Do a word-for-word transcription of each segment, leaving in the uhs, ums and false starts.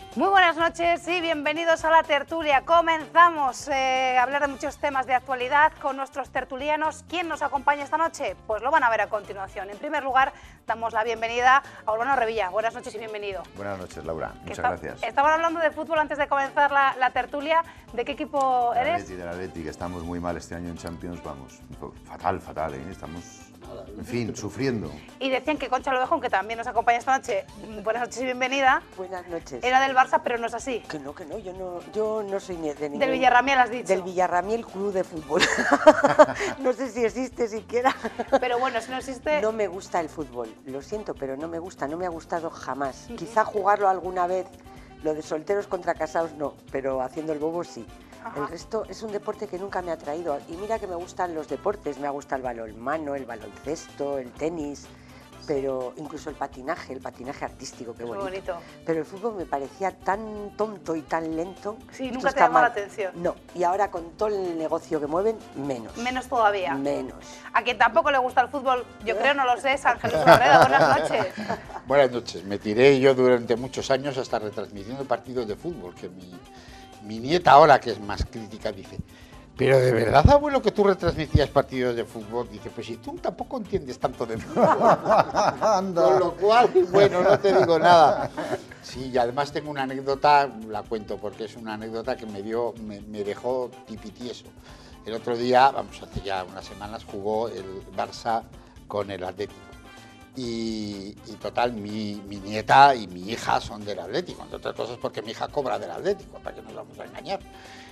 Muy buenas noches y bienvenidos a la tertulia. Comenzamos eh, a hablar de muchos temas de actualidad con nuestros tertulianos. ¿Quién nos acompaña esta noche? Pues lo van a ver a continuación. En primer lugar, damos la bienvenida a Urbano Revilla. Buenas noches y bienvenido. Buenas noches, Laura. Muchas está, gracias. Estamos hablando de fútbol antes de comenzar la, la tertulia. ¿De qué equipo del eres? Atleti, del Atleti, que estamos muy mal este año en Champions, vamos, fatal, fatal, ¿eh? Estamos, en fin, sufriendo. Y decían que Concha Lobejón, que también nos acompaña esta noche, buenas noches y bienvenida. Buenas noches. Era del Barça, pero no es así. Que no, que no, yo no, yo no soy ni de ningún... Del Villarramiel has dicho. Del Villarramiel Club de Fútbol. No sé si existe siquiera. Pero bueno, si no existe... No me gusta el fútbol, lo siento, pero no me gusta, no me ha gustado jamás. Uh-huh. Quizá jugarlo alguna vez, lo de solteros contra casados no, pero haciendo el bobo sí. Ajá. El resto es un deporte que nunca me ha atraído. Y mira que me gustan los deportes, me gusta el balonmano, el baloncesto, el tenis, pero incluso el patinaje, el patinaje artístico, qué bonito. bonito. Pero el fútbol me parecía tan tonto y tan lento. Sí, nunca te llamó la atención. No, y ahora con todo el negocio que mueven, menos. Menos todavía. Menos. A quien tampoco le gusta el fútbol, yo creo, no lo sé, es Ángel Barreda. Buenas noches. Buenas noches. Me tiré yo durante muchos años hasta retransmitiendo partidos de fútbol, que mi, mi nieta ahora, que es más crítica, dice... Pero de verdad, abuelo, que tú retransmitías partidos de fútbol, dice, pues si tú tampoco entiendes tanto de fútbol. Con lo cual, bueno, no te digo nada. Sí, y además tengo una anécdota, la cuento porque es una anécdota que me dio, me, me dejó tipitieso. El otro día, vamos, hace ya unas semanas, jugó el Barça con el Atlético. Y, y total, mi, mi nieta y mi hija son del Atlético, entre otras cosas porque mi hija cobra del Atlético, para que nos vamos a engañar.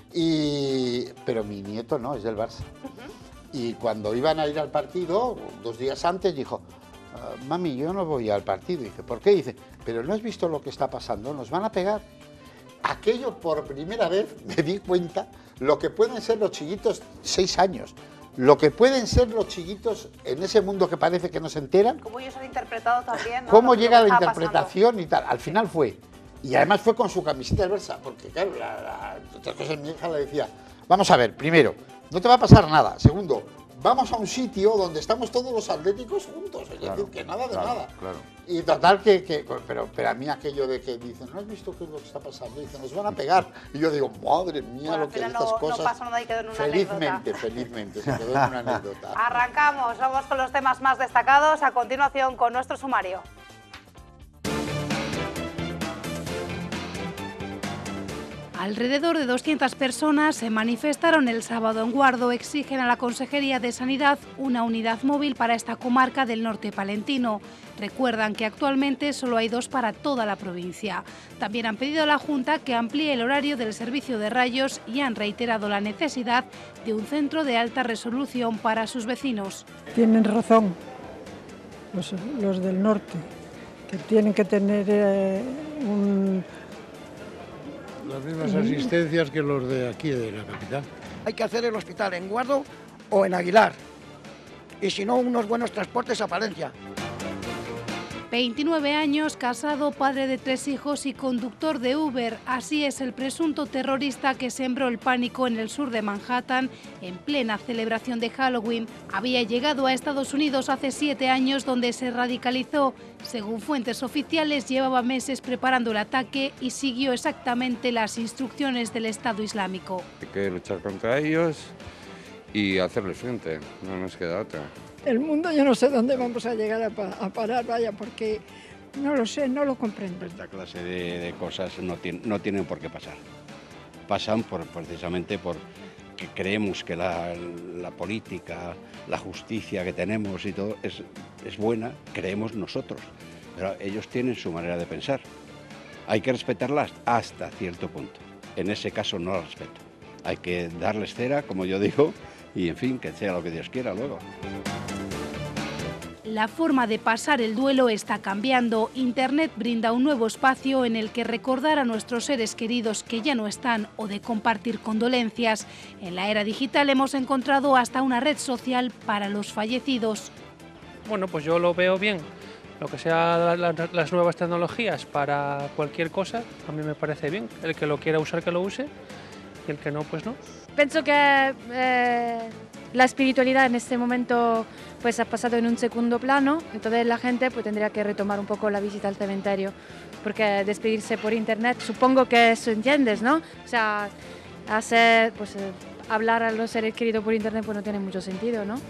Y, pero mi nieto no, es del Barça. Uh-huh. Y cuando iban a ir al partido, dos días antes, dijo, mami, yo no voy al partido. Y dice, ¿por qué? Y dice, pero ¿no has visto lo que está pasando? Nos van a pegar. Aquello por primera vez me di cuenta lo que pueden ser los chiquitos seis años. Lo que pueden ser los chiquitos en ese mundo que parece que no se enteran. Cómo ellos han interpretado también, ¿no? Cómo llega la interpretación pasando. Y tal. Al final fue. Y además fue con su camiseta del Barça, porque claro, la, la, otras cosas mi hija le decía, vamos a ver, primero, no te va a pasar nada. Segundo, vamos a un sitio donde estamos todos los atléticos juntos, es claro, decir, que nada de claro, nada. Claro. Y total que, que pero, pero a mí aquello de que dicen, ¿no has visto qué es lo que está pasando? Dicen, nos van a pegar. Y yo digo, madre mía, bueno, lo que no, estas cosas. No pasa nada y quedó en una felizmente, anécdota. felizmente, se quedó en una anécdota. Arrancamos, vamos con los temas más destacados, a continuación con nuestro sumario. Alrededor de doscientas personas se manifestaron el sábado en Guardo, exigen a la Consejería de Sanidad una unidad móvil para esta comarca del norte palentino. Recuerdan que actualmente solo hay dos para toda la provincia. También han pedido a la Junta que amplíe el horario del servicio de rayos y han reiterado la necesidad de un centro de alta resolución para sus vecinos. Tienen razón los, los del norte, que tienen que tener eh, un... las mismas asistencias que los de aquí, de la capital. Hay que hacer el hospital en Guardo o en Aguilar, y si no, unos buenos transportes a Palencia. veintinueve años, casado, padre de tres hijos y conductor de Uber. Así es el presunto terrorista que sembró el pánico en el sur de Manhattan en plena celebración de Halloween. Había llegado a Estados Unidos hace siete años, donde se radicalizó. Según fuentes oficiales, llevaba meses preparando el ataque y siguió exactamente las instrucciones del Estado Islámico. Hay que luchar contra ellos y hacerles frente, no nos queda otra. El mundo yo no sé dónde vamos a llegar a, pa a parar, vaya, porque no lo sé, no lo comprendo. Esta clase de, de cosas no, tiene, no tienen por qué pasar. Pasan por, precisamente porque creemos que la, la política, la justicia que tenemos y todo es, es buena, creemos nosotros. Pero ellos tienen su manera de pensar. Hay que respetarlas hasta cierto punto. En ese caso no la respeto. Hay que darles cera, como yo digo, y en fin, que sea lo que Dios quiera luego. La forma de pasar el duelo está cambiando. Internet brinda un nuevo espacio en el que recordar a nuestros seres queridos que ya no están o de compartir condolencias. En la era digital hemos encontrado hasta una red social para los fallecidos. Bueno, pues yo lo veo bien. Lo que sea la, la, las nuevas tecnologías para cualquier cosa, a mí me parece bien. El que lo quiera usar, que lo use, y el que no, pues no. Penso que eh, la espiritualidad en este momento pues ha pasado en un segundo plano, entonces la gente pues tendría que retomar un poco la visita al cementerio, porque despedirse por internet, supongo que eso entiendes, ¿no? O sea, hacer, pues, eh, hablar a los seres queridos por internet pues no tiene mucho sentido, ¿no?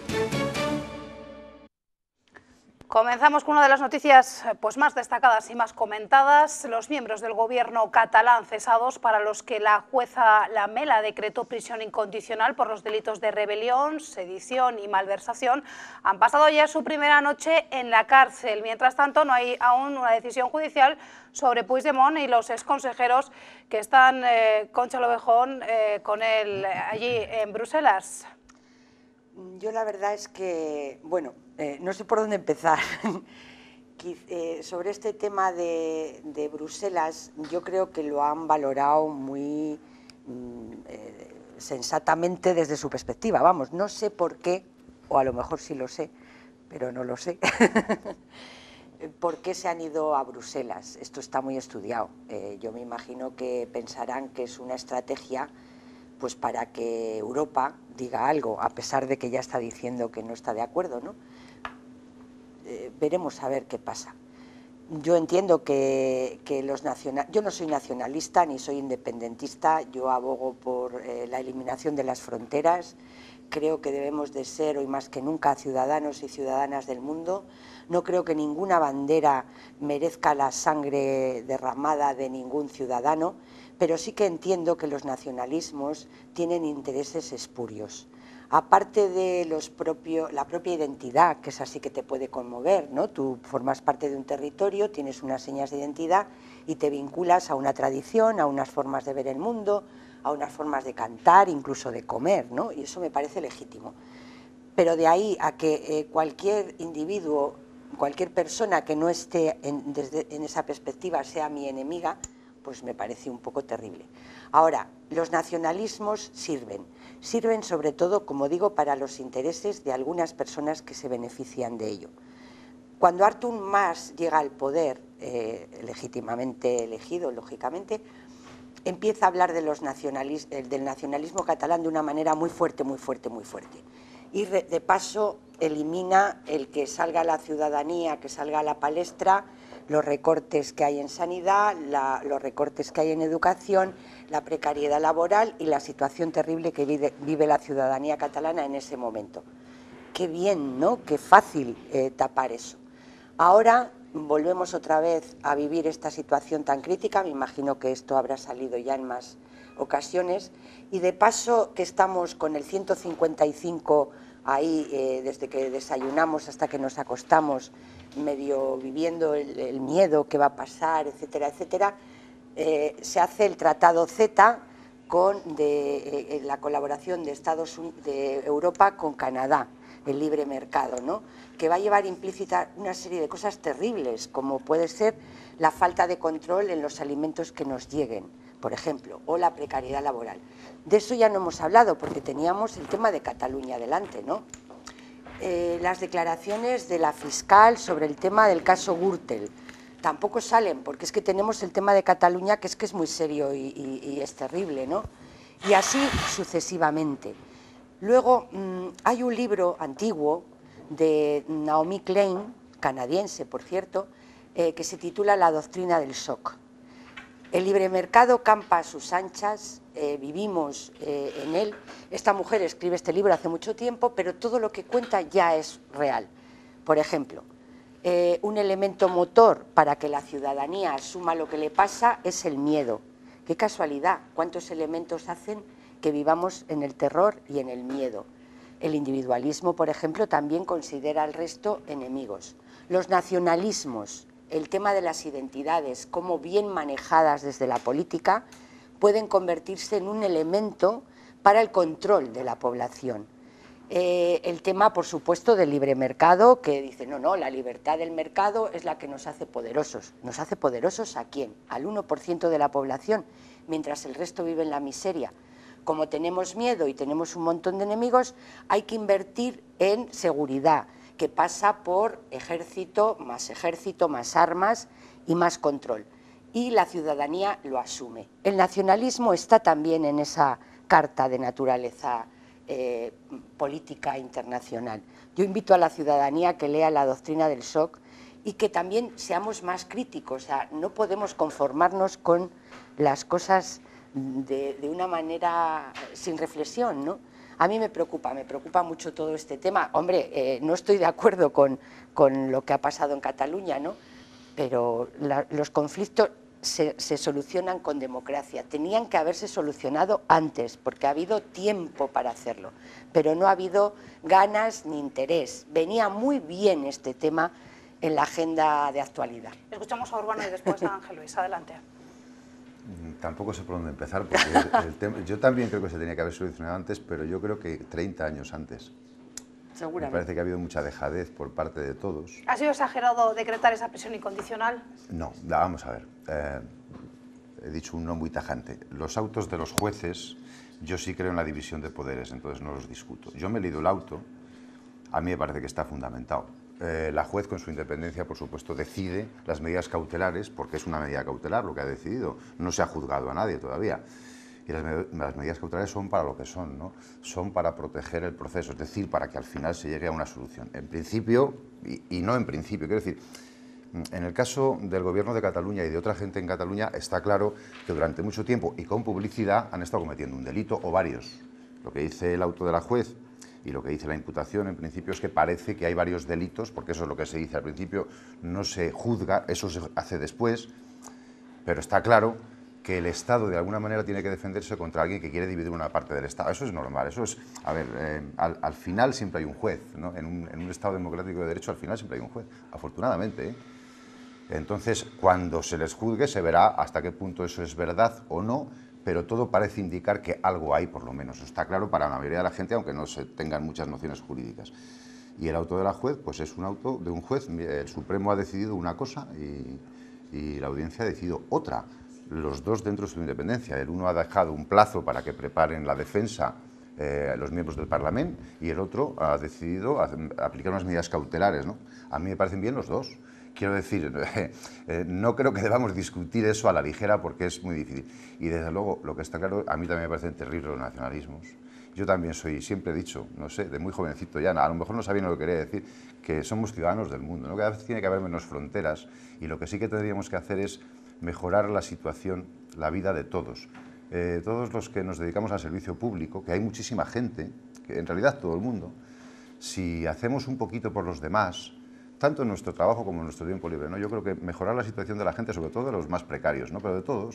Comenzamos con una de las noticias pues, más destacadas y más comentadas. Los miembros del gobierno catalán cesados, para los que la jueza Lamela decretó prisión incondicional por los delitos de rebelión, sedición y malversación, han pasado ya su primera noche en la cárcel. Mientras tanto, no hay aún una decisión judicial sobre Puigdemont y los exconsejeros que están, eh, Concha Lobejón, eh, con él allí en Bruselas. Yo la verdad es que, bueno, eh, no sé por dónde empezar. eh, sobre este tema de, de Bruselas, yo creo que lo han valorado muy mm, eh, sensatamente desde su perspectiva. Vamos, no sé por qué, o a lo mejor sí lo sé, pero no lo sé, por qué se han ido a Bruselas. Esto está muy estudiado. Eh, yo me imagino que pensarán que es una estrategia pues para que Europa diga algo, a pesar de que ya está diciendo que no está de acuerdo, ¿no? Eh, veremos a ver qué pasa. Yo entiendo que, que los nacional... Yo no soy nacionalista ni soy independentista, yo abogo por eh, la eliminación de las fronteras, creo que debemos de ser hoy más que nunca ciudadanos y ciudadanas del mundo, no creo que ninguna bandera merezca la sangre derramada de ningún ciudadano, pero sí que entiendo que los nacionalismos tienen intereses espurios. Aparte de los propio, la propia identidad, que es así que te puede conmover, ¿no? Tú formas parte de un territorio, tienes unas señas de identidad y te vinculas a una tradición, a unas formas de ver el mundo, a unas formas de cantar, incluso de comer, ¿no? Y eso me parece legítimo. Pero de ahí a que eh, cualquier individuo, cualquier persona que no esté en, desde, en esa perspectiva sea mi enemiga, pues me parece un poco terrible. Ahora, los nacionalismos sirven, sirven sobre todo, como digo, para los intereses de algunas personas que se benefician de ello. Cuando Artur Mas llega al poder, eh, legítimamente elegido, lógicamente, empieza a hablar de los nacionalis- del nacionalismo catalán de una manera muy fuerte, muy fuerte, muy fuerte. Y re, de paso elimina el que salga la ciudadanía, que salga a la palestra, los recortes que hay en sanidad, la, los recortes que hay en educación, la precariedad laboral y la situación terrible que vive, vive la ciudadanía catalana en ese momento. Qué bien, ¿no? Qué fácil eh, tapar eso. Ahora volvemos otra vez a vivir esta situación tan crítica, me imagino que esto habrá salido ya en más ocasiones, y de paso que estamos con el ciento cincuenta y cinco ahí eh, desde que desayunamos hasta que nos acostamos, medio viviendo el, el miedo que va a pasar, etcétera, etcétera, eh, se hace el Tratado Z con de, eh, la colaboración de Estados Unidos, de Europa con Canadá, el libre mercado, ¿no? Que va a llevar implícita una serie de cosas terribles, como puede ser la falta de control en los alimentos que nos lleguen, por ejemplo, o la precariedad laboral. De eso ya no hemos hablado, porque teníamos el tema de Cataluña delante, ¿no? Eh, las declaraciones de la fiscal sobre el tema del caso Gürtel tampoco salen, porque es que tenemos el tema de Cataluña, que es que es muy serio y, y, y es terrible, ¿no? Y así sucesivamente. Luego mmm, hay un libro antiguo de Naomi Klein, canadiense, por cierto, eh, que se titula La doctrina del shock. El libre mercado campa a sus anchas, eh, vivimos eh, en él. Esta mujer escribe este libro hace mucho tiempo, pero todo lo que cuenta ya es real. Por ejemplo, eh, un elemento motor para que la ciudadanía asuma lo que le pasa es el miedo. Qué casualidad, cuántos elementos hacen que vivamos en el terror y en el miedo. El individualismo, por ejemplo, también considera al resto enemigos. Los nacionalismos, el tema de las identidades, cómo bien manejadas desde la política, pueden convertirse en un elemento para el control de la población. Eh, el tema, por supuesto, del libre mercado, que dice, no, no, la libertad del mercado es la que nos hace poderosos. ¿Nos hace poderosos a quién? Al uno por ciento de la población, mientras el resto vive en la miseria. Como tenemos miedo y tenemos un montón de enemigos, hay que invertir en seguridad, que pasa por ejército, más ejército, más armas y más control. Y la ciudadanía lo asume. El nacionalismo está también en esa carta de naturaleza eh, política internacional. Yo invito a la ciudadanía a que lea la doctrina del shock y que también seamos más críticos. O sea, no podemos conformarnos con las cosas de, de una manera sin reflexión, ¿no? A mí me preocupa, me preocupa mucho todo este tema. Hombre, eh, no estoy de acuerdo con, con lo que ha pasado en Cataluña, ¿no? Pero la, los conflictos se, se solucionan con democracia. Tenían que haberse solucionado antes, porque ha habido tiempo para hacerlo, pero no ha habido ganas ni interés. Venía muy bien este tema en la agenda de actualidad. Escuchamos a Urbano y después a Ángel Luis. Adelante. Tampoco sé por dónde empezar, porque el, el tema, yo también creo que se tenía que haber solucionado antes, pero yo creo que treinta años antes. Seguramente. Me parece que ha habido mucha dejadez por parte de todos. ¿Ha sido exagerado decretar esa prisión incondicional? No, vamos a ver. Eh, he dicho un no muy tajante. Los autos de los jueces, yo sí creo en la división de poderes, entonces no los discuto. Yo me he leído el auto, a mí me parece que está fundamentado. Eh, la juez, con su independencia, por supuesto, decide las medidas cautelares, porque es una medida cautelar lo que ha decidido. No se ha juzgado a nadie todavía. Y las, med las medidas cautelares son para lo que son, ¿no? Son para proteger el proceso, es decir, para que al final se llegue a una solución. En principio, y, y no en principio, quiero decir, en el caso del Gobierno de Cataluña y de otra gente en Cataluña, está claro que durante mucho tiempo y con publicidad han estado cometiendo un delito o varios. Lo que dice el auto de la juez y lo que dice la imputación, en principio, es que parece que hay varios delitos, porque eso es lo que se dice al principio, no se juzga, eso se hace después, pero está claro que el Estado, de alguna manera, tiene que defenderse contra alguien que quiere dividir una parte del Estado. Eso es normal, eso es... A ver, eh, al, al final siempre hay un juez, ¿no? En un, en un Estado democrático de derecho, al final siempre hay un juez, afortunadamente, ¿eh? Entonces, cuando se les juzgue, se verá hasta qué punto eso es verdad o no, pero todo parece indicar que algo hay, por lo menos. Eso está claro para la mayoría de la gente, aunque no se tengan muchas nociones jurídicas. Y el auto de la juez, pues es un auto de un juez. El Supremo ha decidido una cosa y, y la audiencia ha decidido otra. Los dos dentro de su independencia. El uno ha dejado un plazo para que preparen la defensa eh, los miembros del Parlamento y el otro ha decidido aplicar unas medidas cautelares, ¿no? A mí me parecen bien los dos. Quiero decir, eh, eh, no creo que debamos discutir eso a la ligera porque es muy difícil. Y desde luego, lo que está claro, a mí también me parecen terribles los nacionalismos. Yo también soy, siempre he dicho, no sé, de muy jovencito ya, a lo mejor no sabía lo que quería decir, que somos ciudadanos del mundo, ¿no? Cada vez tiene que haber menos fronteras y lo que sí que tendríamos que hacer es mejorar la situación, la vida de todos. Eh, todos los que nos dedicamos al servicio público, que hay muchísima gente, que en realidad todo el mundo, si hacemos un poquito por los demás, tanto en nuestro trabajo como en nuestro tiempo libre, ¿no? Yo creo que mejorar la situación de la gente, sobre todo de los más precarios, ¿no? Pero de todos,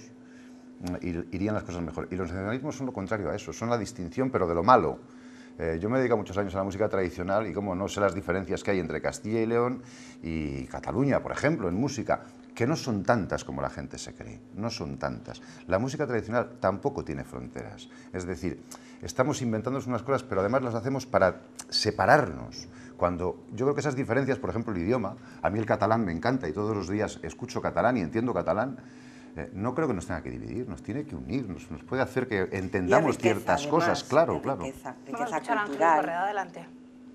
irían las cosas mejor. Y los nacionalismos son lo contrario a eso, son la distinción, pero de lo malo. Eh, yo me he dedicado muchos años a la música tradicional y como no sé las diferencias que hay entre Castilla y León y Cataluña, por ejemplo, en música, que no son tantas como la gente se cree, no son tantas. La música tradicional tampoco tiene fronteras, es decir, estamos inventándonos unas cosas, pero además las hacemos para separarnos. Cuando yo creo que esas diferencias, por ejemplo, el idioma, a mí el catalán me encanta y todos los días escucho catalán y entiendo catalán, eh, no creo que nos tenga que dividir, nos tiene que unir, nos, nos puede hacer que entendamos riqueza, ciertas además, cosas, claro, claro. Riqueza, riqueza Vamos a escuchar a Ángel Correa, adelante.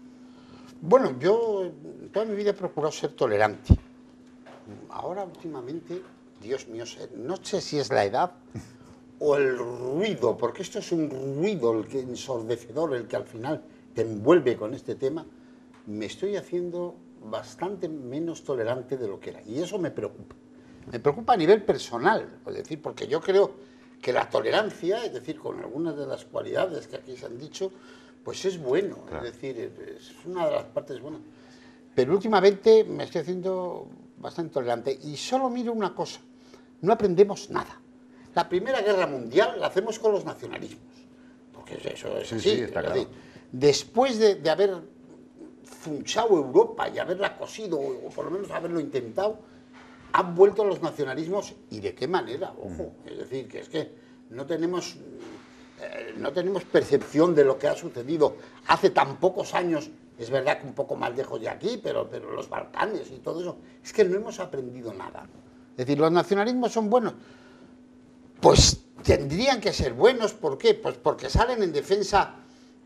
Bueno, yo toda mi vida he procurado ser tolerante. Ahora, últimamente, Dios mío, no sé si es la edad o el ruido, porque esto es un ruido el que, ensordecedor, el que al final te envuelve con este tema, me estoy haciendo bastante menos tolerante de lo que era. Y eso me preocupa. Me preocupa a nivel personal, es decir, porque yo creo que la tolerancia, es decir, con algunas de las cualidades que aquí se han dicho, pues es bueno, claro. Es decir, es una de las partes buenas. Pero últimamente me estoy haciendo bastante tolerante y solo miro una cosa, no aprendemos nada. La Primera Guerra Mundial la hacemos con los nacionalismos, porque eso es así. Sí, sí, está es claro. decir, después de, de haber funchado Europa y haberla cosido, o por lo menos haberlo intentado, han vuelto los nacionalismos, y de qué manera, ojo, mm. es decir, que es que no tenemos, eh, no tenemos percepción de lo que ha sucedido hace tan pocos años. Es verdad que un poco más lejos de aquí, pero, pero los Balcanes y todo eso, es que no hemos aprendido nada. Es decir, ¿los nacionalismos son buenos? Pues tendrían que ser buenos, ¿por qué? Pues porque salen en defensa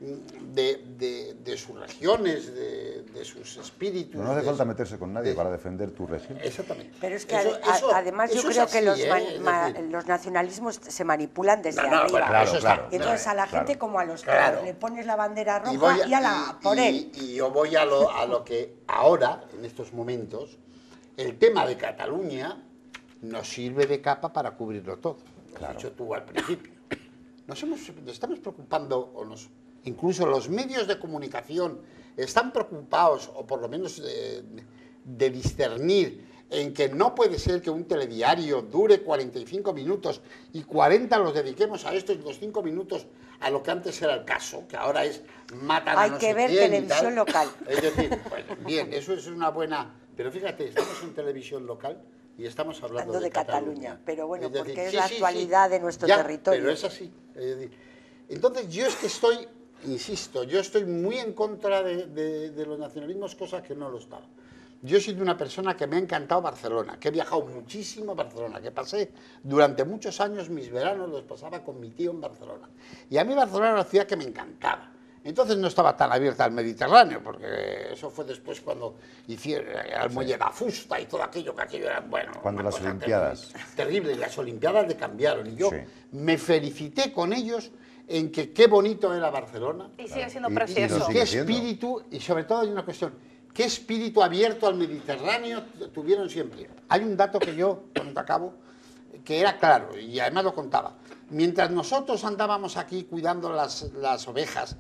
de, de, de sus regiones, de, de sus espíritus. No, no hace de falta su, meterse con nadie de, para defender tu región. Exactamente. Pero es que eso, a, eso, además yo creo así, que los, ¿eh? man, ma, los nacionalismos se manipulan desde no, no, arriba. Bueno, claro, claro, y entonces claro, a la claro, gente como a los claro. que le pones la bandera roja y, voy a, y a la y, por y, él. Y yo voy a lo, a lo que ahora, en estos momentos, el tema de Cataluña nos sirve de capa para cubrirlo todo. Lo claro. has dicho tú al principio. Nos, hemos, nos estamos preocupando, o nos, incluso los medios de comunicación están preocupados, o por lo menos de, de discernir, en que no puede ser que un telediario dure cuarenta y cinco minutos y cuarenta los dediquemos a esto y los cinco minutos a lo que antes era el caso, que ahora es matan Hay a no que sé ver quién televisión local. Es decir, pues, bien, eso es una buena... Pero fíjate, estamos en televisión local y estamos hablando, hablando de, de Cataluña. Cataluña. Pero bueno, es decir, porque es sí, la sí, actualidad sí, de nuestro ya, territorio. Pero es así. Es decir, entonces yo es que estoy, insisto, yo estoy muy en contra de, de, de los nacionalismos, cosa que no lo estaba. Yo soy de una persona que me ha encantado Barcelona, que he viajado muchísimo a Barcelona, que pasé durante muchos años, mis veranos los pasaba con mi tío en Barcelona. Y a mí Barcelona era una ciudad que me encantaba. Entonces no estaba tan abierta al Mediterráneo, porque eso fue después cuando hicieron el muelle de Fusta y todo aquello, que aquello era, bueno... Cuando las Olimpiadas. Terrible, terrible, y las Olimpiadas le cambiaron. Y yo sí. me felicité con ellos en que qué bonito era Barcelona. Y sigue siendo y, precioso. Y qué espíritu, y sobre todo hay una cuestión, qué espíritu abierto al Mediterráneo tuvieron siempre. Hay un dato que yo, cuando acabo, que era claro, y además lo contaba. Mientras nosotros andábamos aquí cuidando las, las ovejas,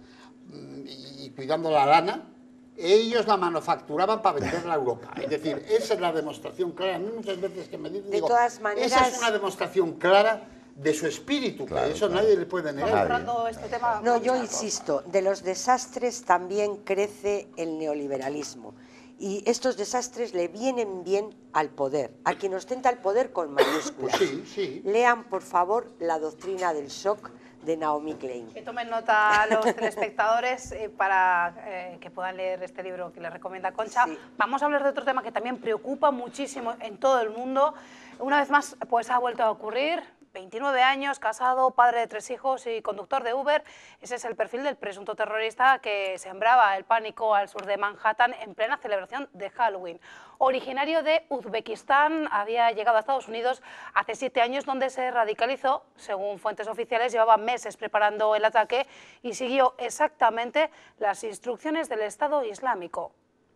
y cuidando la lana, ellos la manufacturaban para venderla a Europa. Es decir, esa es la demostración clara. A mí muchas veces que me dicen, de digo, todas maneras, esa es una demostración clara de su espíritu, claro, que eso claro. nadie le puede negar. Este tema no, yo insisto, de los desastres también crece el neoliberalismo. Y estos desastres le vienen bien al poder, a quien ostenta el poder con mayúsculas. Pues sí, sí. Lean, por favor, La doctrina del shock de Naomi Klein. Que tomen nota a los telespectadores eh, para eh, que puedan leer este libro que les recomienda Concha. Sí. Vamos a hablar de otro tema que también preocupa muchísimo en todo el mundo. Una vez más, pues ha vuelto a ocurrir. veintinueve años, casado, padre de tres hijos y conductor de Uber. Ese es el perfil del presunto terrorista que sembraba el pánico al sur de Manhattan en plena celebración de Halloween. Originario de Uzbekistán, había llegado a Estados Unidos hace siete años, donde se radicalizó. Según fuentes oficiales, llevaba meses preparando el ataque y siguió exactamente las instrucciones del Estado Islámico.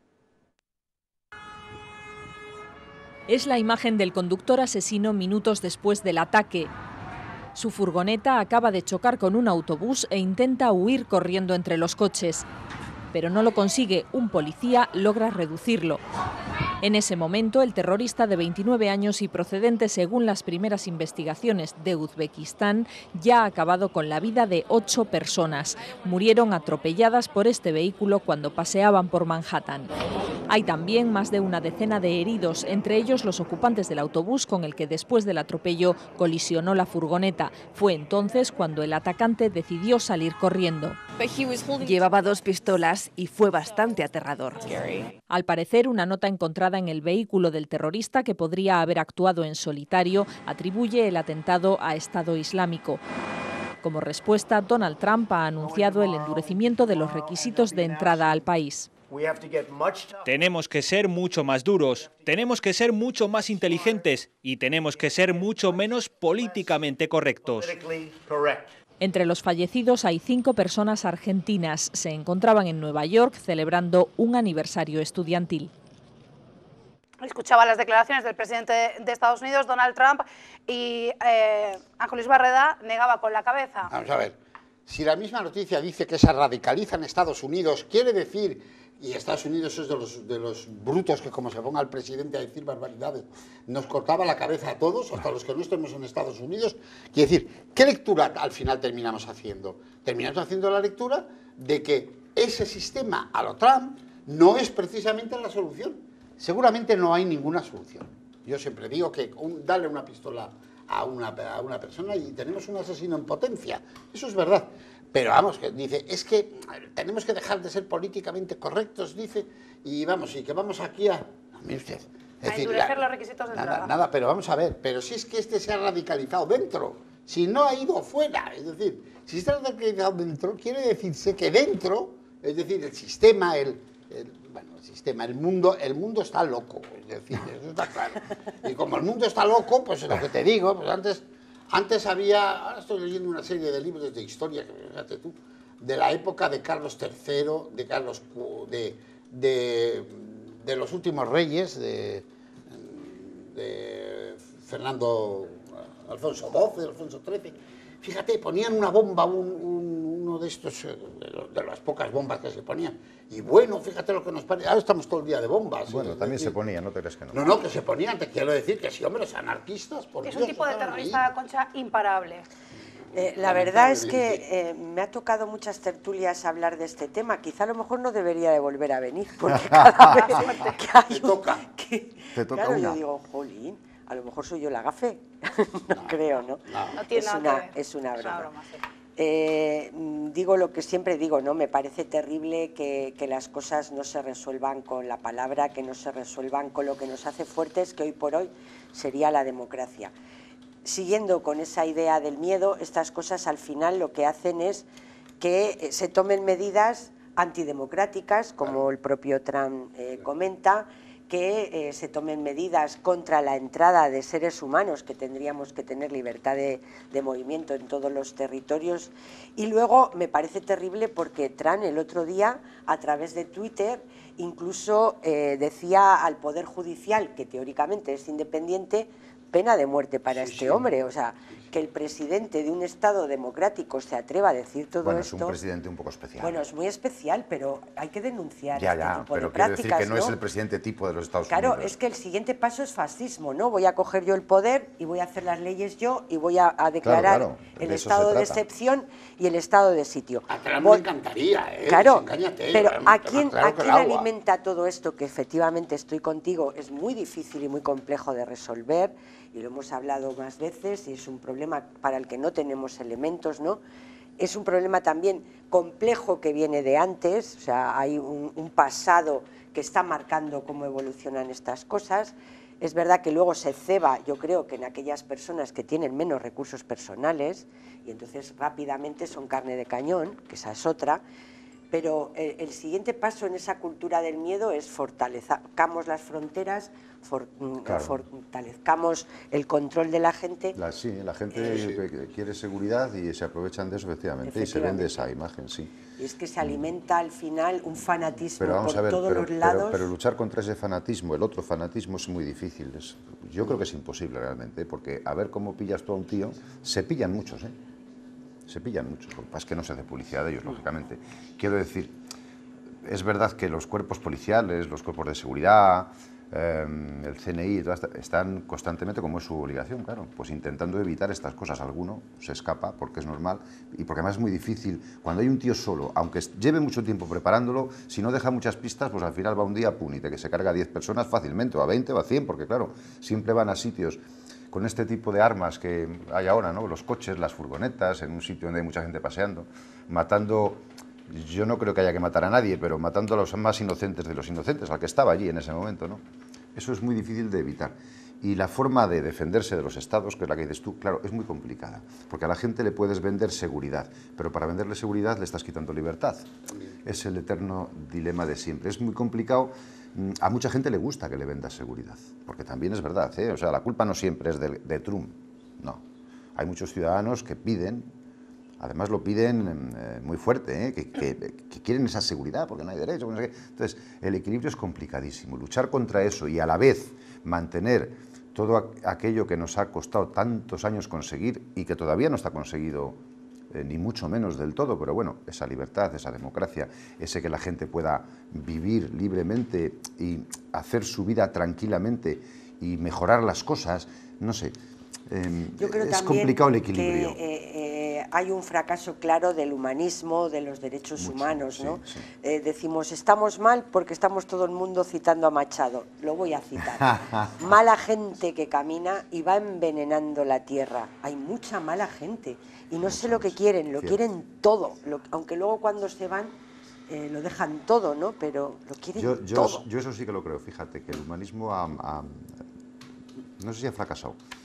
Es la imagen del conductor asesino minutos después del ataque. Su furgoneta acaba de chocar con un autobús e intenta huir corriendo entre los coches. Pero no lo consigue, un policía logra reducirlo. En ese momento, el terrorista de veintinueve años y procedente, según las primeras investigaciones de Uzbekistán, ya ha acabado con la vida de ocho personas. Murieron atropelladas por este vehículo cuando paseaban por Manhattan. Hay también más de una decena de heridos, entre ellos los ocupantes del autobús con el que después del atropello colisionó la furgoneta. Fue entonces cuando el atacante decidió salir corriendo. Llevaba dos pistolas y fue bastante aterrador. Al parecer, una nota encontrada en el vehículo del terrorista, que podría haber actuado en solitario, atribuye el atentado a Estado Islámico. Como respuesta, Donald Trump ha anunciado el endurecimiento de los requisitos de entrada al país. Tenemos que ser mucho más duros, tenemos que ser mucho más inteligentes y tenemos que ser mucho menos políticamente correctos. Entre los fallecidos hay cinco personas argentinas. Se encontraban en Nueva York celebrando un aniversario estudiantil. Escuchaba las declaraciones del presidente de Estados Unidos, Donald Trump, y eh, Ángel Luis Barreda negaba con la cabeza. Vamos a ver, si la misma noticia dice que se radicaliza en Estados Unidos, quiere decir... Y Estados Unidos es de los, de los brutos que, como se ponga el presidente a decir barbaridades, nos cortaba la cabeza a todos, hasta los que no estemos en Estados Unidos. Quiere decir, ¿qué lectura al final terminamos haciendo? Terminamos haciendo la lectura de que ese sistema a lo Trump no es precisamente la solución. Seguramente no hay ninguna solución. Yo siempre digo que un, darle una pistola a una, a una persona y tenemos un asesino en potencia. Eso es verdad. Pero vamos, que dice, es que tenemos que dejar de ser políticamente correctos, dice, y vamos, y que vamos aquí a... Mire usted, es a decir, endurecer la, los requisitos de entrada. Nada, nada, pero vamos a ver, pero si es que este se ha radicalizado dentro, si no ha ido fuera. Es decir, si está radicalizado dentro, quiere decirse que dentro, es decir, el sistema, el, el, bueno, el sistema, el mundo, el mundo está loco, es decir, eso está claro. Y como el mundo está loco, pues es lo que te digo, pues antes, antes había, ahora estoy leyendo una serie de libros de historia, fíjate tú, de la época de Carlos tercero, de Carlos, de, de, de los últimos reyes, de, de Fernando, Alfonso doce, Alfonso trece. Fíjate, ponían una bomba, un, un, uno de estos, de, los, de las pocas bombas que se ponían. Y bueno, fíjate lo que nos parece. Ahora estamos todo el día de bombas. Bueno, ¿sí? también decir, se ponía, no te crees que no. No, no, que se ponían, te quiero decir que sí, hombre, los anarquistas. Por es Dios, un tipo de terrorista, Concha, imparable. Eh, la verdad es que eh, me ha tocado muchas tertulias hablar de este tema. Quizá a lo mejor no debería de volver a venir, porque cada vez que hay un, que, Te toca claro, una. yo digo, jolín, a lo mejor soy yo la gafe. no, no creo, ¿no? No, no tiene es, nada una, que ver. es una Es broma. una broma, sí. Eh, digo lo que siempre digo, ¿no? Me parece terrible que, que las cosas no se resuelvan con la palabra, que no se resuelvan con lo que nos hace fuertes, que hoy por hoy sería la democracia. Siguiendo con esa idea del miedo, estas cosas al final lo que hacen es que se tomen medidas antidemocráticas, como el propio Trump eh, comenta, que eh, se tomen medidas contra la entrada de seres humanos, que tendríamos que tener libertad de, de movimiento en todos los territorios. Y luego me parece terrible porque Trump el otro día, a través de Twitter, incluso eh, decía al Poder Judicial, que teóricamente es independiente, pena de muerte para Sí, este sí. hombre. O sea, que el presidente de un Estado democrático se atreva a decir todo Bueno, esto... es un presidente un poco especial. Bueno, es muy especial, pero hay que denunciar ya, este ya, tipo pero de quiero prácticas, decir que no, es ¿no? el presidente tipo de los Estados Claro, Unidos. es que el siguiente paso es fascismo, ¿no? Voy a coger yo el poder y voy a hacer las leyes yo y voy a, a declarar claro, el de eso estado se de trata. excepción y el estado de sitio. A Trump Voy- me encantaría, ¿eh? Claro, Desengáñate, pero realmente, ¿a quién, más claro ¿a que el quién agua. alimenta todo esto? Que efectivamente estoy contigo, es muy difícil y muy complejo de resolver, y lo hemos hablado más veces, y es un problema para el que no tenemos elementos, ¿no? Es un problema también complejo que viene de antes, o sea, hay un, un pasado que está marcando cómo evolucionan estas cosas. Es verdad que luego se ceba, yo creo, que en aquellas personas que tienen menos recursos personales, y entonces rápidamente son carne de cañón, que esa es otra, pero el, el siguiente paso en esa cultura del miedo es fortalezcamos las fronteras, for, Claro. fortalezcamos el control de la gente. La, sí, la gente que quiere seguridad y se aprovechan de eso, efectivamente, y se Efectivamente. vende esa imagen, sí. Y es que se alimenta al final un fanatismo Pero vamos por a ver, todos pero, los pero- lados. pero luchar contra ese fanatismo, el otro fanatismo, es muy difícil. Es, yo creo que es imposible realmente, porque a ver cómo pillas tú a un tío, se pillan muchos, ¿eh? Se pillan muchos, lo que pasa es que no se hace publicidad de ellos, lógicamente. Quiero decir, es verdad que los cuerpos policiales, los cuerpos de seguridad, eh, el C N I, todas estas, están constantemente, como es su obligación, claro, pues intentando evitar estas cosas. Alguno se escapa porque es normal y porque además es muy difícil. Cuando hay un tío solo, aunque lleve mucho tiempo preparándolo, si no deja muchas pistas, pues al final va un día, pum, y te que se carga a diez personas fácilmente, o a veinte o a cien, porque claro, siempre van a sitios con este tipo de armas que hay ahora, ¿no? Los coches, las furgonetas, en un sitio donde hay mucha gente paseando, matando. Yo no creo que haya que matar a nadie, pero matando a los más inocentes de los inocentes, al que estaba allí en ese momento, ¿no? Eso es muy difícil de evitar. Y la forma de defenderse de los estados, que es la que dices tú, claro, es muy complicada, porque a la gente le puedes vender seguridad, pero para venderle seguridad le estás quitando libertad. Es el eterno dilema de siempre. Es muy complicado. A mucha gente le gusta que le vendas seguridad, porque también es verdad, ¿eh? O sea, la culpa no siempre es de, de Trump, no. Hay muchos ciudadanos que piden, además lo piden eh, muy fuerte, ¿eh? que, que, que quieren esa seguridad, porque no hay derecho, no sé qué. Entonces, el equilibrio es complicadísimo. Luchar contra eso y a la vez mantener todo aquello que nos ha costado tantos años conseguir y que todavía no está conseguido, eh, ni mucho menos del todo, pero bueno, esa libertad, esa democracia, ese que la gente pueda vivir libremente y hacer su vida tranquilamente y mejorar las cosas, no sé, eh, Yo creo es también complicado el equilibrio. que eh, eh, hay un fracaso claro del humanismo, de los derechos Mucho, humanos, sí, ¿no? sí. Eh, decimos, estamos mal porque estamos todo el mundo citando a Machado. Lo voy a citar. Mala gente que camina y va envenenando la tierra. Hay mucha mala gente y no sé lo que quieren, lo Cierto. quieren todo, lo- aunque luego cuando se van eh, lo dejan todo, ¿no? Pero lo quieren Yo, yo, todo. yo eso sí que lo creo, fíjate, que el humanismo ha, ha- no sé si ha fracasado,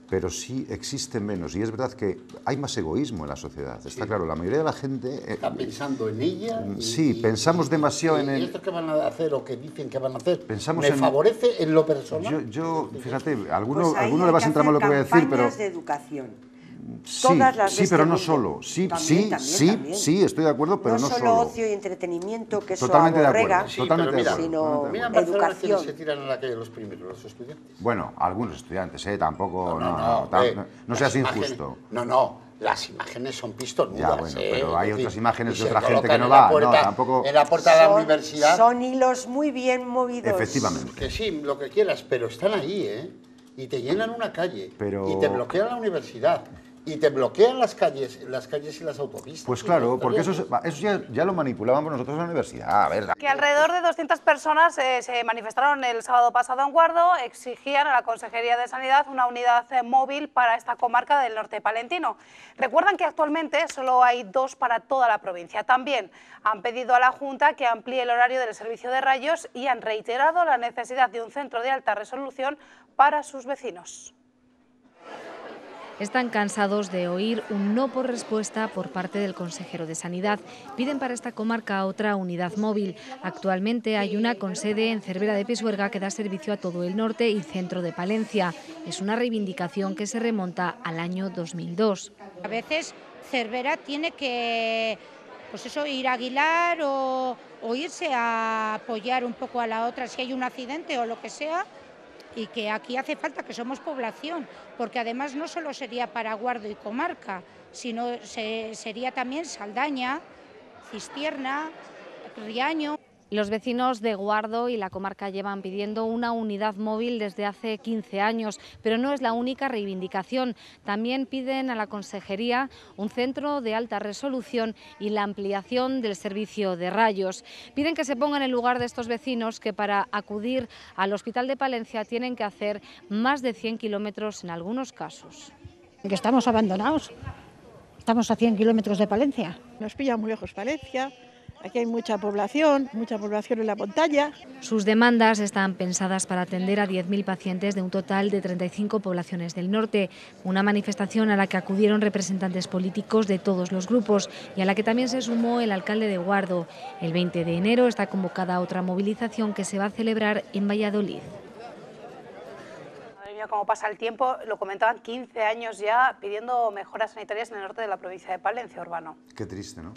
pero sí existe menos. Y es verdad que hay más egoísmo en la sociedad. Está sí. claro, la mayoría de la gente... Eh, está pensando en ella. Y, sí, pensamos y, demasiado y, en el... el... esto que van a hacer o que dicen que van a hacer, pensamos ¿me en... favorece en lo personal? Yo, yo fíjate, a alguno, pues alguno le va a sentar mal lo que voy a decir, pero... de educación. Sí, sí, pero no solo. Sí, también, sí, también, sí, también. sí, estoy de acuerdo, pero no, no solo. solo ocio y entretenimiento, que eso totalmente aborrega, de acuerdo, totalmente mira, de acuerdo, sino totalmente mira, de acuerdo. educación. Se tiran a la calle los primeros, los estudiantes. Bueno, algunos estudiantes, ¿eh? Tampoco, no, no, no, no, no, tam, eh, no, no seas imágenes, injusto. No, no, las imágenes son pistonudas. Ya, bueno, ¿eh? pero hay es otras decir, imagenes de se otra gente que no va, va, no, tampoco... En la puerta de la son, universidad. Son hilos muy bien movidos. Efectivamente. Que sí, lo que quieras, pero están ahí, ¿eh? Y te llenan una calle, pero... y te bloquean la universidad. Y te bloquean las calles, las calles y las autopistas. Pues claro, porque eso, eso ya, ya lo manipulábamos nosotros en la universidad. A ver, que alrededor de doscientas personas eh, se manifestaron el sábado pasado en Guardo, exigían a la Consejería de Sanidad una unidad eh, móvil para esta comarca del norte palentino. Recuerdan que actualmente solo hay dos para toda la provincia. También han pedido a la Junta que amplíe el horario del servicio de rayos y han reiterado la necesidad de un centro de alta resolución para sus vecinos. Están cansados de oír un no por respuesta por parte del consejero de Sanidad. Piden para esta comarca otra unidad móvil. Actualmente hay una con sede en Cervera de Pisuerga que da servicio a todo el norte y centro de Palencia. Es una reivindicación que se remonta al año dos mil dos. A veces Cervera tiene que, pues eso, ir a Aguilar o, o irse a apoyar un poco a la otra si hay un accidente o lo que sea. Y que aquí hace falta que somos población, porque además no solo sería para Guardo y comarca, sino se, sería también Saldaña, Cistierna, Riaño. Los vecinos de Guardo y la comarca llevan pidiendo una unidad móvil desde hace quince años, pero no es la única reivindicación. También piden a la Consejería un centro de alta resolución y la ampliación del servicio de rayos. Piden que se pongan en lugar de estos vecinos que para acudir al Hospital de Palencia tienen que hacer más de cien kilómetros en algunos casos. Que estamos abandonados, estamos a cien kilómetros de Palencia. Nos pilla muy lejos Palencia. Aquí hay mucha población, mucha población en la montaña. Sus demandas están pensadas para atender a diez mil pacientes de un total de treinta y cinco poblaciones del norte. Una manifestación a la que acudieron representantes políticos de todos los grupos y a la que también se sumó el alcalde de Guardo. El veinte de enero está convocada otra movilización que se va a celebrar en Valladolid. Madre mía, cómo pasa el tiempo. Lo comentaban, quince años ya pidiendo mejoras sanitarias en el norte de la provincia de Palencia, Urbano. Qué triste, ¿no?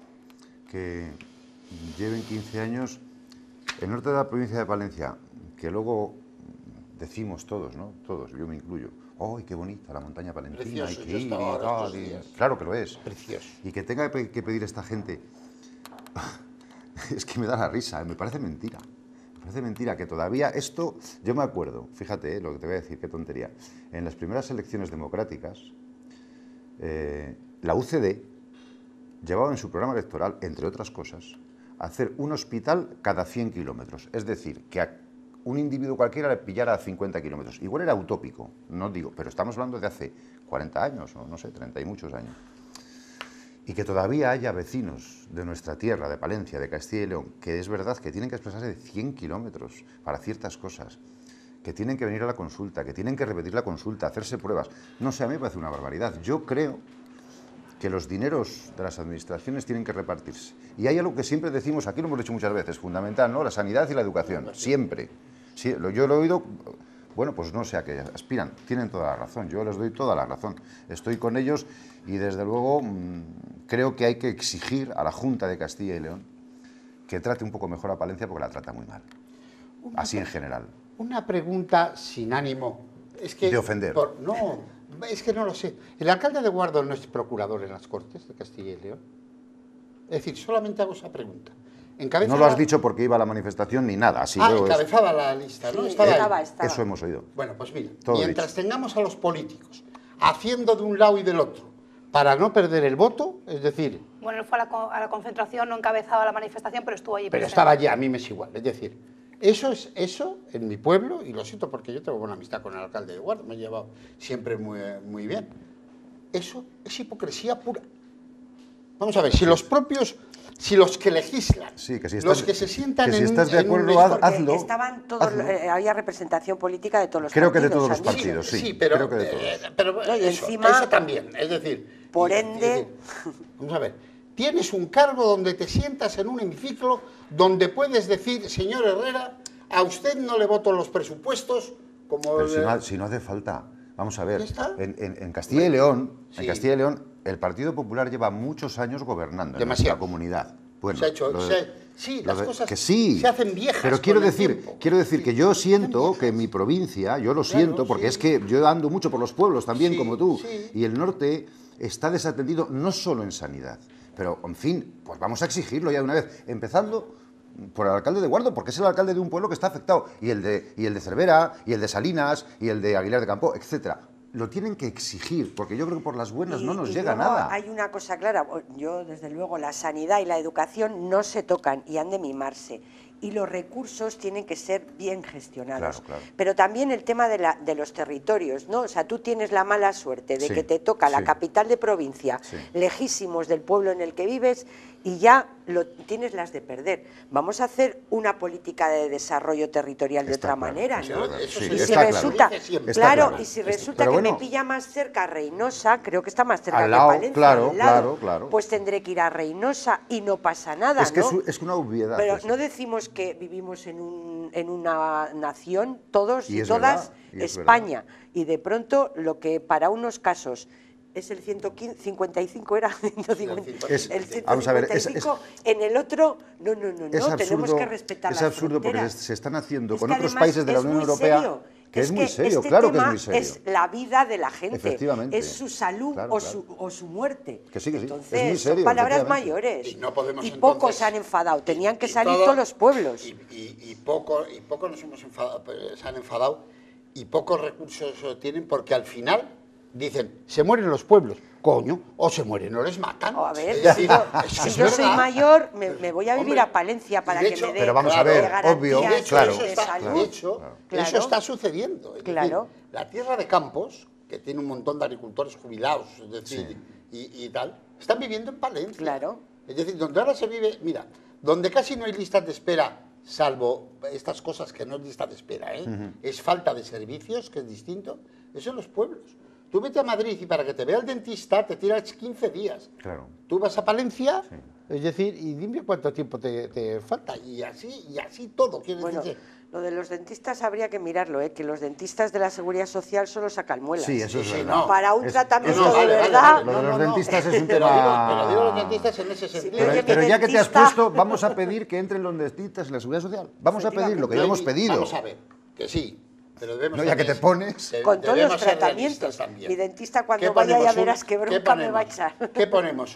Que lleven quince años, el norte de la provincia de Palencia, que luego decimos todos, ¿no? Todos, yo me incluyo, ¡ay, qué bonita la montaña palentina! Hay que ir y tal, y... Claro que lo es. Precioso. Y que tenga que pedir esta gente, es que me da la risa, me parece mentira. Me parece mentira que todavía esto, yo me acuerdo, fíjate eh, lo que te voy a decir, qué tontería. En las primeras elecciones democráticas, eh, la U C D llevaba en su programa electoral, entre otras cosas, a hacer un hospital cada cien kilómetros. Es decir, que a un individuo cualquiera le pillara a cincuenta kilómetros. Igual era utópico, no digo, pero estamos hablando de hace cuarenta años, o no sé, treinta y muchos años. Y que todavía haya vecinos de nuestra tierra, de Palencia, de Castilla y León, que es verdad que tienen que desplazarse de cien kilómetros para ciertas cosas, que tienen que venir a la consulta, que tienen que repetir la consulta, hacerse pruebas. No sé, a mí me parece una barbaridad. Yo creo que los dineros de las administraciones tienen que repartirse. Y hay algo que siempre decimos, aquí lo hemos dicho muchas veces, fundamental, ¿no? La sanidad y la educación, siempre. Sí, yo lo he oído, bueno, pues no sé a qué aspiran, tienen toda la razón, yo les doy toda la razón. Estoy con ellos y desde luego mmm, creo que hay que exigir a la Junta de Castilla y León que trate un poco mejor a Palencia porque la trata muy mal, así en general. Una pregunta sin ánimo. Es que, de ofender. Por, no, es que no lo sé. ¿El alcalde de Guardo no es procurador en las Cortes de Castilla y León? Es decir, solamente hago esa pregunta. No lo has dicho porque iba a la manifestación ni nada. Así ah, encabezaba es... la lista, ¿no? Sí, estaba, estaba, estaba. Eso hemos oído. Bueno, pues mira, Todo mientras dicho. tengamos a los políticos haciendo de un lado y del otro para no perder el voto, es decir... Bueno, él fue a la, a la concentración, no encabezaba la manifestación, pero estuvo allí Pero presente. estaba allí, a mí me es igual. Es decir, eso es eso en mi pueblo, y lo siento porque yo tengo buena amistad con el alcalde de Guardo, me he llevado siempre muy, muy bien. Eso es hipocresía pura. Vamos a ver, si los propios, si los que legislan, sí, que si estás, los que se sientan que si en, estás de en acuerdo, un haz, hazlo. Estaban todos, hazlo. Eh, había representación política de todos los creo partidos. Creo que de todos los ¿sabes? partidos, sí. Sí, pero, creo que de todos. Eh, pero no, y eso, encima, eso también, es decir... Por y, ende... es decir, vamos a ver, tienes un cargo donde te sientas en un hemiciclo donde puedes decir, señor Herrera, a usted no le voto los presupuestos como... Pero el, si, no, si no hace falta, vamos a ver, en, en, en Castilla y Bueno, León, sí. en Castilla y León, el Partido Popular lleva muchos años gobernando en nuestra comunidad. Bueno, se ha hecho, lo de, se, sí, las de, cosas que sí, se hacen viejas. Pero quiero con el decir, tiempo. quiero decir que yo siento que en mi provincia, yo lo Claro, siento, porque sí. es que yo ando mucho por los pueblos también, Sí, como tú, sí. y el norte está desatendido no solo en sanidad, pero, en fin, pues vamos a exigirlo ya de una vez, empezando por el alcalde de Guardo, porque es el alcalde de un pueblo que está afectado, y el de, y el de Cervera, y el de Salinas, y el de Aguilar de Campo, etcétera. Lo tienen que exigir, porque yo creo que por las buenas y, no nos y llega luego nada. Hay una cosa clara, yo desde luego la sanidad y la educación no se tocan y han de mimarse. Y los recursos tienen que ser bien gestionados. Claro, claro. Pero también el tema de, la, de los territorios, ¿no? O sea, tú tienes la mala suerte de Sí, que te toca sí. la capital de provincia, Sí. lejísimos del pueblo en el que vives, y ya lo, tienes las de perder. Vamos a hacer una política de desarrollo territorial de Está otra claro, manera, está ¿no? claro, sí, y si está claro. resulta, Está claro, claro. y si Está- resulta pero que bueno. me pilla más cerca Reynosa, creo que está más cerca Al lado, que Palencia, claro, al lado, claro, claro. pues tendré que ir a Reynosa y no pasa nada, Es que ¿no? es, es una obviedad. Pero eso. no decimos que vivimos en, un, en una nación, todos y, Y es todas, verdad, y es España, y de pronto lo que para unos casos es el ciento cincuenta y cinco, era ciento cincuenta, Es- el vamos a ver, es- ciento cincuenta y cinco, en el otro, no, no, no, Es no, tenemos absurdo, que respetar es las absurdo porque fronteras. se, se están haciendo Es con que otros además países de la es Unión muy Europea, serio. que es, muy que serio, este claro que es tema muy serio. es la vida de la gente, Efectivamente. es su salud Claro, o, claro. Su, o su muerte. Que sí, que sí, Entonces, es muy serio. son palabras efectivamente. mayores. Y no podemos, Y pocos entonces, se han enfadado, tenían que y salir todo- todos los pueblos. Y, y, y poco, y poco nos hemos enfadado, pues, se han enfadado y pocos recursos eh, tienen porque al final dicen, se mueren los pueblos, coño, o se mueren o les matan. A ver, Es decir, si yo, es que si es yo soy verdad. mayor, me, me voy a vivir Hombre, a Palencia para de que hecho- me dé Pero vamos a de ver, garantías obvio, De hecho, claro. eso de está, salud. de hecho, Claro. eso está sucediendo. Es Claro. decir, la tierra de Campos, que tiene un montón de agricultores jubilados, es decir, y, y tal, están viviendo en Palencia. Claro. Es decir, donde ahora se vive, mira, donde casi no hay listas de espera, salvo estas cosas que no es lista de espera, ¿eh? Ujú. Es falta de servicios, que es distinto, eso en los pueblos. Tú vete a Madrid y para que te vea el dentista te tiras quince días. Claro. Tú vas a Palencia, es decir, y dime cuánto tiempo te, te falta, y así, y así todo, quieres Bueno, decir. lo de los dentistas habría que mirarlo, ¿eh? Que los dentistas de la Seguridad Social solo sacan muelas. Sí, eso es Sí, verdad. no. Para un Es- tratamiento no, de vale, vale, verdad... vale. Lo de los dentistas es un Pero tema... digo, pero digo los dentistas en ese sentido. Pero, Oye, mi pero ya que te has dentista- puesto, vamos a pedir que entren los dentistas en la Seguridad Social. Vamos a pedir lo que ya hemos pedido. Vamos a ver, que sí, pero debemos... No, ya que te también- pones. de- Con todos debemos los ser tratamientos. realistas también. Mi dentista cuando ¿Qué vaya ya ponemos? verás Un- qué ¿qué bronca me va a ponemos? echar. ¿Qué ponemos?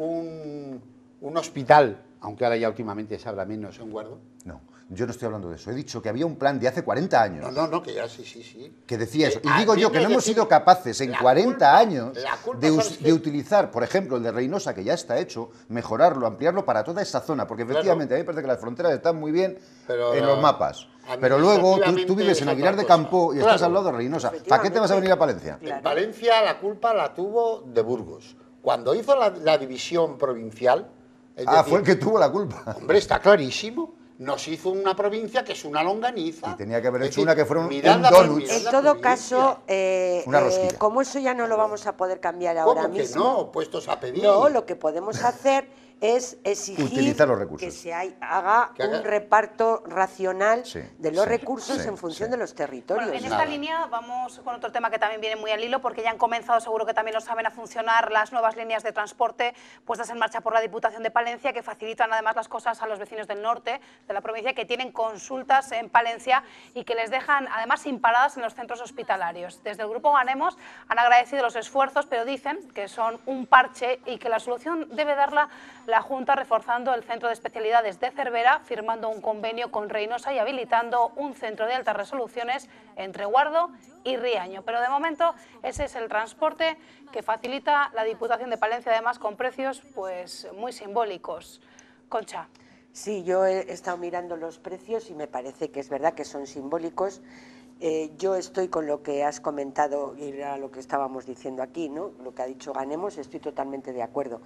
Un, un hospital, aunque ahora ya últimamente se habla menos en Guardo. No, yo no estoy hablando de eso. He dicho que había un plan de hace cuarenta años No, no, no, que ya sí, sí, sí. que decía eso. Eh, Y digo yo que no es hemos decir, sido capaces en la cuarenta culpa- años la culpa de, us- ¿sabes qué? de utilizar, por ejemplo, el de Reynosa, que ya está hecho, mejorarlo, ampliarlo para toda esa zona. Porque efectivamente a mí me parece que las fronteras están muy bien Pero en la- los mapas. Pero luego tú, tú administrativamente vives en es Aguilar otra de cosa. Campo y Claro. estás al lado de Reynosa. ¿Para qué te vas a venir a Palencia? En Valencia la culpa la tuvo de Burgos. Cuando hizo la, la división provincial... es Ah, decir, fue el que tuvo la culpa. Hombre, está clarísimo. Nos hizo una provincia que es una longaniza. Y tenía que haber Es hecho decir, una que fuera un, mirad un la donut. provincia. En todo caso, eh, Una eh, rosquilla. como eso ya no lo vamos a poder cambiar ahora ¿Cómo que mismo. no? Puestos a pedir. No, lo que podemos hacer es exigir Utilizar los recursos. que se hay- haga Que haga- un reparto racional Sí, de los sí, recursos sí, en función sí. de los territorios. Bueno, en esta línea vamos con otro tema que también viene muy al hilo, porque ya han comenzado, seguro que también lo saben, a funcionar las nuevas líneas de transporte puestas en marcha por la Diputación de Palencia, que facilitan además las cosas a los vecinos del norte de la provincia que tienen consultas en Palencia y que les dejan además sin paradas en los centros hospitalarios. Desde el Grupo Ganemos han agradecido los esfuerzos, pero dicen que son un parche y que la solución debe darla la Junta, reforzando el Centro de Especialidades de Cervera, firmando un convenio con Reynosa y habilitando un centro de altas resoluciones entre Guardo y Riaño. Pero de momento ese es el transporte que facilita la Diputación de Palencia, además con precios pues muy simbólicos. Concha. Sí, yo he estado mirando los precios y me parece que es verdad que son simbólicos. Eh, yo estoy con lo que has comentado y era lo que estábamos diciendo aquí, ¿no? Lo que ha dicho Ganemos, estoy totalmente de acuerdo.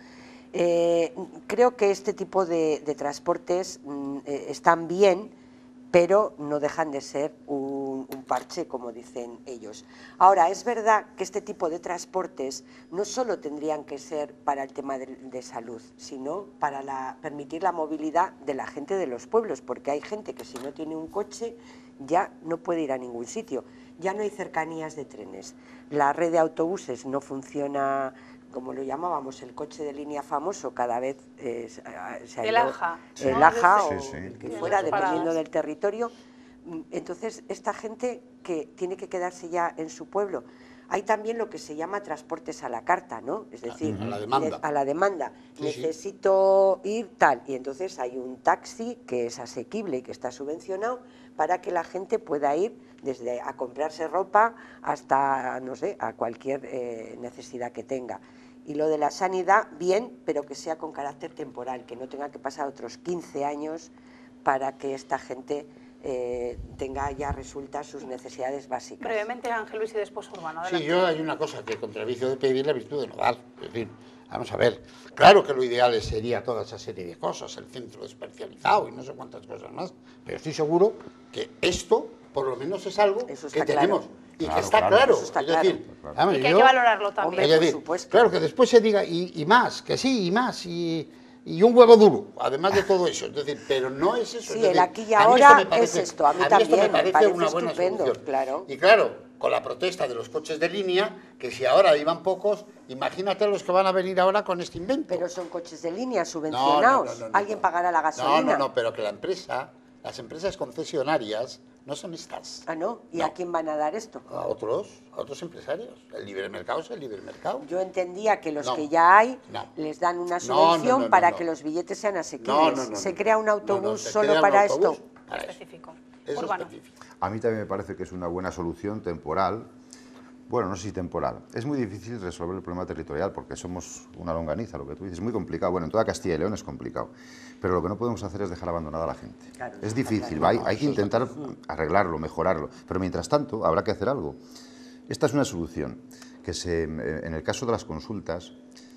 Eh, creo que este tipo de, de transportes mm, eh, están bien, pero no dejan de ser un, un parche, como dicen ellos. Ahora, es verdad que este tipo de transportes no solo tendrían que ser para el tema de, de salud, sino para la, permitir la movilidad de la gente de los pueblos, porque hay gente que si no tiene un coche ya no puede ir a ningún sitio, ya no hay cercanías de trenes, la red de autobuses no funciona, como lo llamábamos, el coche de línea famoso, cada vez eh, se ha el ido, AJA, el ¿no? AJA Sí, o sí. el que Sí, fuera, las dependiendo paradas. del territorio. Entonces, esta gente que tiene que quedarse ya en su pueblo. Hay también lo que se llama transportes a la carta, ¿no? Es decir, a la demanda. a la demanda. Sí, sí. Necesito ir tal, y entonces hay un taxi que es asequible y que está subvencionado para que la gente pueda ir desde a comprarse ropa hasta, no sé, a cualquier eh, necesidad que tenga. Y lo de la sanidad, bien, pero que sea con carácter temporal, que no tenga que pasar otros quince años para que esta gente eh, tenga ya resueltas sus necesidades básicas. Brevemente, Ángel Luis y después Urbano. Sí, yo hay una cosa que contra el vicio de pedir la virtud de no dar. Es decir, vamos a ver, claro que lo ideal sería toda esa serie de cosas, el centro especializado y no sé cuántas cosas más, pero estoy seguro que esto, por lo menos, es algo que claro. tenemos y Claro, que está claro, claro. eso está es claro. decir, vamos, Y que hay yo- que valorarlo también. es decir, por supuesto. claro, que después se diga y, y más, que sí, y más, y, y un huevo duro, además de todo eso. Es decir, pero no es eso. Sí, es decir, el aquí y a mí esto ahora me parece- es esto, a mí esto me también, me parece, parece una buena estupendo, solución. claro. Y claro, con la protesta de los coches de línea, que si ahora iban pocos, imagínate los que van a venir ahora con este invento. Pero son coches de línea No, subvencionados. no, no, no, no. Alguien pagará la No, gasolina. no, no, pero que la empresa, las empresas concesionarias, no son estas. Ah, ¿no? ¿Y a quién van a dar esto? A otros, a otros empresarios. El libre mercado es el libre mercado. Yo entendía que los No. que ya hay No. les dan una No, subvención no, no, no, para no. que los billetes sean asequibles. No, no, no, ¿Se no. crea un No, no, autobús se solo crea un para autobús esto? para eso. Específico. Eso Urbano. específico. A mí también me parece que es una buena solución temporal. Bueno, no sé si temporal. Es muy difícil resolver el problema territorial porque somos una longaniza, lo que tú dices. Es muy complicado. Bueno, en toda Castilla y León es complicado. Pero lo que no podemos hacer es dejar abandonada a la gente. Claro, Es eso difícil, está hay, claro. hay que intentar arreglarlo, mejorarlo. Pero mientras tanto, habrá que hacer algo. Esta es una solución que se, en el caso de las consultas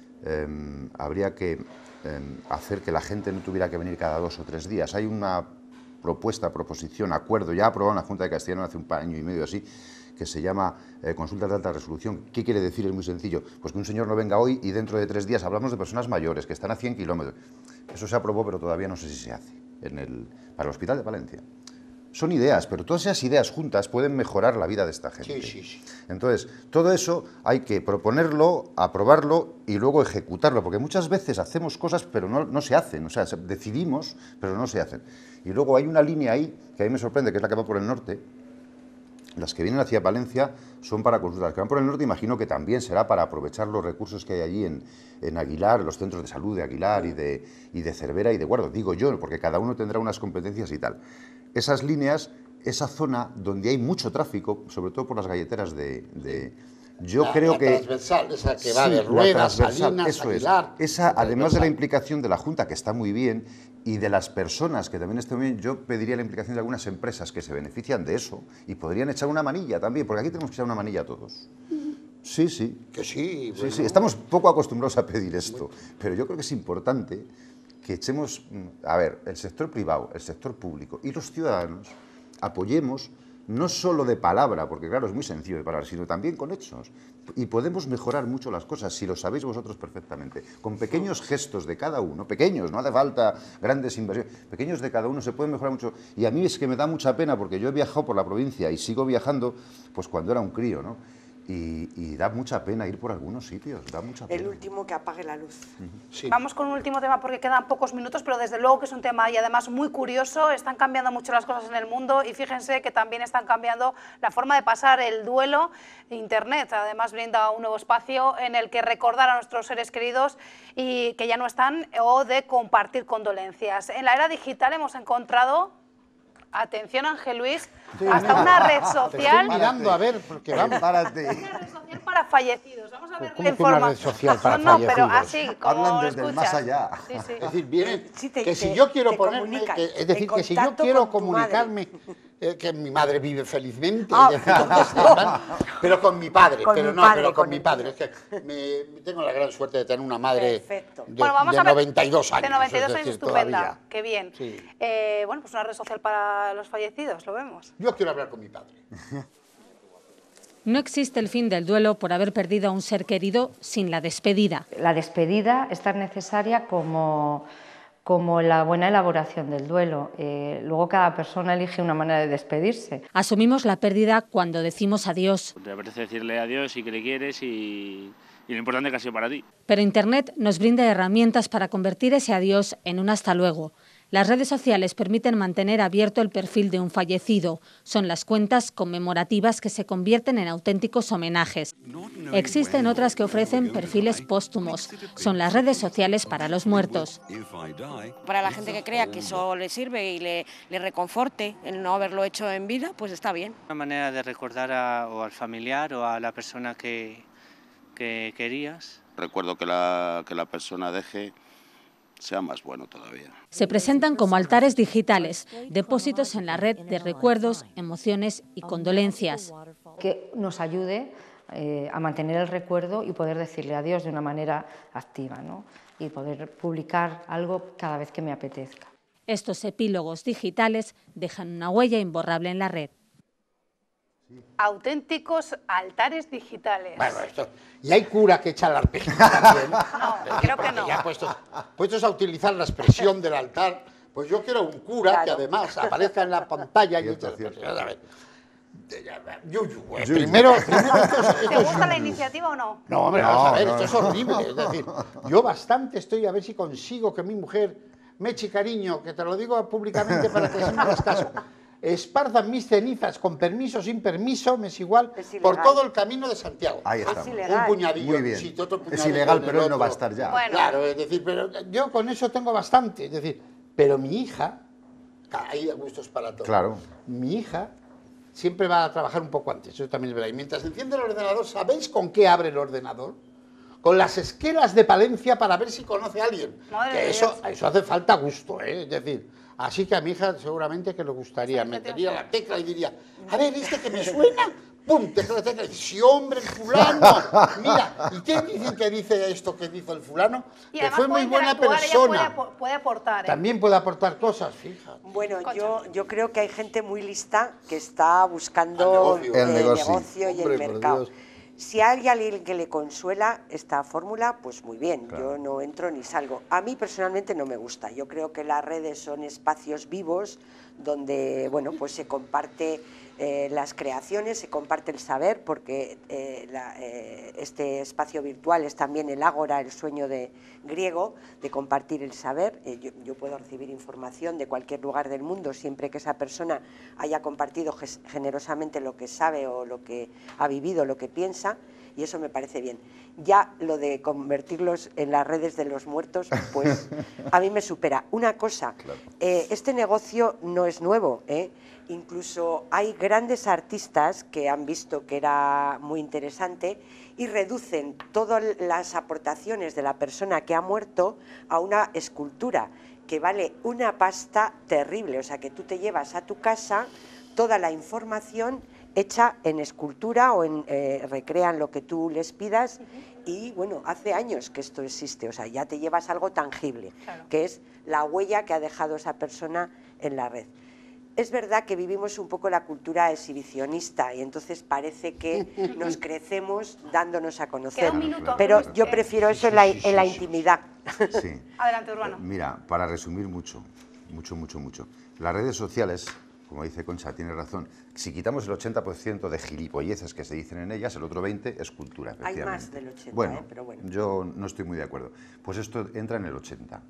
eh, habría que eh, hacer que la gente no tuviera que venir cada dos o tres días. Hay una propuesta, proposición, acuerdo, ya aprobado en la Junta de Castilla y León hace un año y medio así, que se llama eh, consultas de alta resolución. ¿Qué quiere decir? Es muy sencillo. Pues que un señor no venga hoy y dentro de tres días hablamos de personas mayores que están a cien kilómetros. Eso se aprobó, pero todavía no sé si se hace en el, para el Hospital de Palencia. Son ideas, pero todas esas ideas juntas pueden mejorar la vida de esta gente. Sí, sí, sí. Entonces, todo eso hay que proponerlo, aprobarlo y luego ejecutarlo, porque muchas veces hacemos cosas pero no, no se hacen, o sea, se- decidimos pero no se hacen. Y luego hay una línea ahí que a mí me sorprende, que es la que va por el norte. Las que vienen hacia Palencia son para consultas. Las que van por el norte imagino que también será para aprovechar los recursos que hay allí en, en Aguilar, los centros de salud de Aguilar y de, y de Cervera y de Guardo, digo yo, porque cada uno tendrá unas competencias y tal. Esas líneas, esa zona donde hay mucho tráfico, sobre todo por las galleteras de... de yo La- creo la que... transversal, esa que va de la ruedas, transversal, Salinas, eso es. Aguilar, Esa, la además de la transversal. implicación de la Junta, que está muy bien, y de las personas, que también está muy bien, yo pediría la implicación de algunas empresas que se benefician de eso y podrían echar una manilla también, porque aquí tenemos que echar una manilla a todos. Sí, sí. Que sí, Sí, bueno. sí, estamos poco acostumbrados a pedir esto, pero yo creo que es importante que echemos, mm, a ver, el sector privado, el sector público y los ciudadanos apoyemos no solo de palabra, porque claro, es muy sencillo de palabra, sino también con hechos. Y podemos mejorar mucho las cosas, si lo sabéis vosotros perfectamente. Con pequeños gestos de cada uno, pequeños, no hace falta grandes inversiones, pequeños de cada uno se pueden mejorar mucho. Y a mí es que me da mucha pena, porque yo he viajado por la provincia y sigo viajando, pues cuando era un crío, ¿no? Y, y da mucha pena ir por algunos sitios, da mucha pena. El último que apague la luz. Sí. Vamos con un último tema porque quedan pocos minutos, pero desde luego que es un tema y además muy curioso. Están cambiando mucho las cosas en el mundo y fíjense que también están cambiando la forma de pasar el duelo. Internet además brinda un nuevo espacio en el que recordar a nuestros seres queridos y que ya no están o de compartir condolencias. En la era digital hemos encontrado, atención Ángel Luis, Sí, hasta mira, una red te social. estoy mirando a ver, porque vamos. Párate. Una red social para para fallecidos. Vamos a ver la ¿Cómo que información. una red social para no, fallecidos? pero así, como Hablan lo desde el escuchas. más allá. Sí, sí. Es decir, vienen, Sí, te- que si te- yo quiero te ponerme, comunicas que- es decir, en que si yo contacto quiero con tu madre. comunicarme, eh, que mi madre vive felizmente, Ah, es decir, entonces, ¿verdad? pero con mi padre, Con pero mi no, padre, pero con, con mi el padre, es que me, tengo la gran suerte de tener una madre Perfecto. de, Bueno, vamos de a ver, noventa y dos años. De noventa y dos es años, decir, estupenda. todavía. Qué bien. Sí. Eh, bueno, pues una red social para los fallecidos, lo vemos. Yo quiero hablar con mi padre. No existe el fin del duelo por haber perdido a un ser querido sin la despedida. La despedida es tan necesaria como, como la buena elaboración del duelo. Eh, luego cada persona elige una manera de despedirse. Asumimos la pérdida cuando decimos adiós, Te apetece decirle adiós y que le quieres y, y lo importante que ha sido para ti. pero Internet nos brinda herramientas para convertir ese adiós en un hasta luego. Las redes sociales permiten mantener abierto el perfil de un fallecido. Son las cuentas conmemorativas que se convierten en auténticos homenajes. Existen otras que ofrecen perfiles póstumos. Son las redes sociales para los muertos. Para la gente que crea que eso le sirve y le, le reconforte el no haberlo hecho en vida, pues está bien. Una manera de recordar a, o al familiar o a la persona que, que querías. Recuerdo que la, que la persona deje sea más bueno todavía. Se presentan como altares digitales, depósitos en la red de recuerdos, emociones y condolencias. Que nos ayude eh, a mantener el recuerdo y poder decirle adiós de una manera activa, ¿no? Y poder publicar algo cada vez que me apetezca. Estos epílogos digitales dejan una huella imborrable en la red. Auténticos altares digitales. Bueno, esto, y hay cura que echa la arpejita también. No, creo que no. Ya puestos, puestos a utilizar la expresión del altar, pues yo quiero un cura Claro. que además aparezca en la pantalla y Cierto, eche- cierto. pues, a ver, Yuyu, eh, Yuyu. primero, primero esto es- esto ¿Te es gusta la yuyu. iniciativa o no? No, hombre, No, vamos a ver, no, esto es no. horrible. Es decir, yo bastante estoy a ver si consigo que mi mujer me eche cariño, que te lo digo públicamente para que si me hagas caso. Esparzan mis cenizas con permiso, sin permiso, me es igual, Es por ilegal. todo el camino de Santiago. Ahí estamos. ilegal. Un puñadillo Muy en un bien. sitio, otro Es puñadillo ilegal, en el pero él no otro. va a estar ya. Bueno. Claro, es decir, pero yo con eso tengo bastante. Es decir, pero mi hija, hay gustos para todos. Claro. Mi hija siempre va a trabajar un poco antes, eso también es verdad. Y mientras enciende el ordenador, ¿sabéis con qué abre el ordenador? Con las esquelas de Palencia para ver si conoce a alguien. Madre Que de eso, Dios. eso hace falta gusto, ¿eh? Es decir, así que a mi hija seguramente que le gustaría. Metería la tecla y diría, a ver, este que me suena, pum, tecla, tecla. Sí, hombre, el fulano. Mira, ¿y qué dicen que dice esto que dice el fulano? Y Que además fue puede muy buena interactuar, ella persona. Puede, puede aportar. ¿eh? También puede aportar cosas, fija. Bueno, yo, yo creo que hay gente muy lista que está buscando El negocio. eh, El negocio. negocio y Hombre, el por mercado. Dios. Si hay alguien que le consuela esta fórmula, pues muy bien, yo no entro ni salgo. A mí personalmente no me gusta, yo creo que las redes son espacios vivos donde, bueno, pues se comparte eh, las creaciones, se comparte el saber, porque eh, la, eh, este espacio virtual es también el ágora, el sueño de griego, de compartir el saber. Eh, yo, yo puedo recibir información de cualquier lugar del mundo siempre que esa persona haya compartido ges- generosamente lo que sabe o lo que ha vivido, lo que piensa, y eso me parece bien. Ya lo de convertirlos en las redes de los muertos, pues a mí me supera. Una cosa, eh, este negocio no es nuevo, ¿eh? Incluso hay grandes artistas que han visto que era muy interesante y reducen todas las aportaciones de la persona que ha muerto a una escultura que vale una pasta terrible, o sea que tú te llevas a tu casa toda la información hecha en escultura o en eh, recrean lo que tú les pidas. Y bueno, hace años que esto existe, o sea, ya te llevas algo tangible, Claro. que es la huella que ha dejado esa persona en la red. Es verdad que vivimos un poco la cultura exhibicionista y entonces parece que nos crecemos dándonos a conocer, Queda un minuto. pero yo prefiero eso en la, Sí, sí, en la sí, sí. intimidad. Sí. Adelante, Urbano. Mira, para resumir mucho, mucho, mucho, mucho. Las redes sociales, como dice Concha, tiene razón. Si quitamos el ochenta por ciento de gilipolleces que se dicen en ellas, el otro veinte por ciento es cultura, Hay efectivamente. más del ochenta, bueno, ¿eh? Pero bueno. yo no estoy muy de acuerdo. Pues esto entra en el ochenta.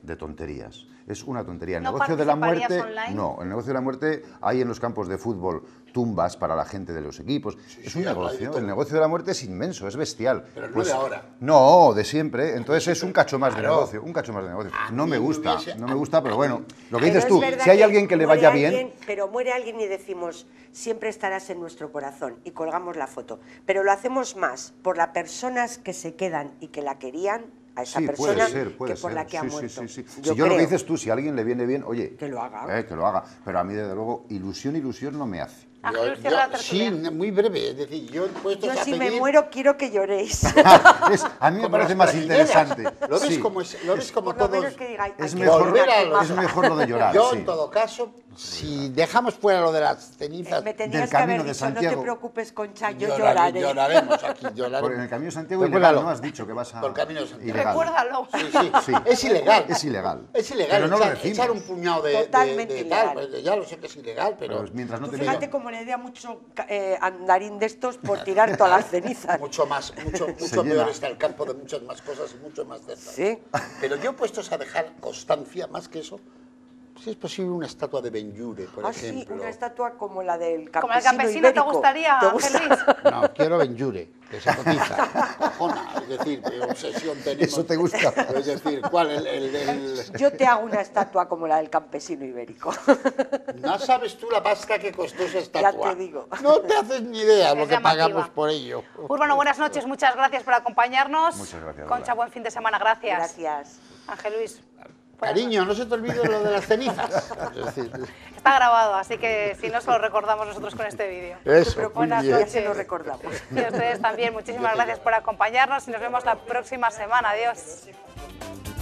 de tonterías. Es una tontería. El ¿No negocio de la muerte, online? no, el negocio de la muerte hay en los campos de fútbol tumbas para la gente de los equipos. Sí, es sí, un hay de negocio. todo. El negocio de la muerte es inmenso, es bestial. Pero no Pues, de ahora. No, de siempre. Entonces es un cacho más de Claro. negocio, un cacho más de negocio. No mí me me gusta, hubiese- no me gusta, pero bueno, lo que Pero dices es tú, verdad si hay alguien que le muere vaya bien... alguien, pero muere alguien y decimos, siempre estarás en nuestro corazón, y colgamos la foto. Pero lo hacemos más por las personas que se quedan y que la querían, a esa Sí, persona, puede ser, puede que por ser. la que ha Sí, sí, muerto. sí, sí. Yo Si yo lo que creo. dices tú, si a alguien le viene bien, oye, que lo haga. eh, que lo haga. Pero a mí, desde luego, ilusión, ilusión no me hace. Yo- yo- sí, muy breve, es decir, yo puesto Yo a si pedir... me muero quiero que lloréis. Es- a mí me Como parece las más brasileras. interesante. ¿Lo ves Sí. como, es, lo ves como Por lo todos? menos que digáis, Es "Ay, mejor- volver a es quemar". mejor lo de llorar, Yo, sí. en todo caso, si dejamos fuera lo de las cenizas... Me tenías Del que haber Camino de dicho, no Santiago. te preocupes, Concha, yo Llorare- lloraré. Lloraremos aquí, lloraremos. Porque en el Camino de Santiago Recuérdalo. ilegal, ¿no? Has dicho que vas a... Por el Camino de Santiago. Ilegal. Recuérdalo. Sí, sí, Sí. es ilegal. Es ilegal. Es ilegal Pero no lo echar, decimos. echar un puñado de, de- Totalmente de tal, ilegal. pues ya lo sé que es ilegal, pero... Pero mientras no Tú te fíjate digan- cómo le da mucho eh, andarín de estos por tirar todas las cenizas. Mucho más, mucho, Se mucho llena. peor está el campo de muchas más cosas y mucho más de estas. Sí. Pero yo puestos a dejar constancia, más que eso, si es posible una estatua de Ben-Yure, por Ah, sí, ejemplo. una estatua como la del campesino Como el campesino, ¿te ibérico. gustaría, ¿Te Ángel gusta? Luis? No, quiero Ben-Yure, que se cotiza. Cojona, es decir, qué obsesión tenemos. Eso te gusta. Es decir, ¿cuál? El, el, el- Yo te hago una estatua como la del campesino ibérico. No sabes tú la pasta que costó esa Ya estatua. te digo. No te haces ni idea lo Es que llamativa. pagamos por ello. Urbano, buenas noches, muchas gracias por acompañarnos. Muchas gracias, Concha, Lola. buen fin de semana, gracias. Gracias. Ángel Luis. Cariño, no se te olvide lo de las cenizas. Es decir, Está grabado, así que si no, se lo recordamos nosotros con este vídeo. Eso, muy Buenas bien. Ya se lo noches. recordamos. Y a ustedes también, muchísimas gracias por acompañarnos y nos vemos la próxima semana. Adiós.